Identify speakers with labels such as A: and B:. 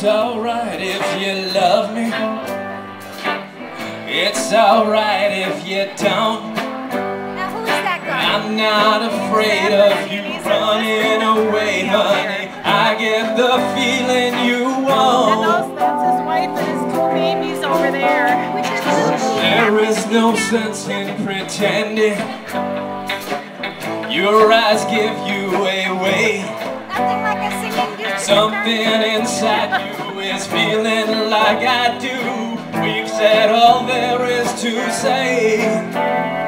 A: It's alright if you love me. It's alright if you don't.
B: Now who is that guy?
A: I'm not afraid of you running away, honey. I get the feeling you won't.
C: That's his wife and his two babies over there.
B: Which is Lucy.
A: There is no sense in pretending. Your eyes give you away.
B: Nothing like a singing dude.
A: Something inside you is feeling like I do. We've said all there is to say.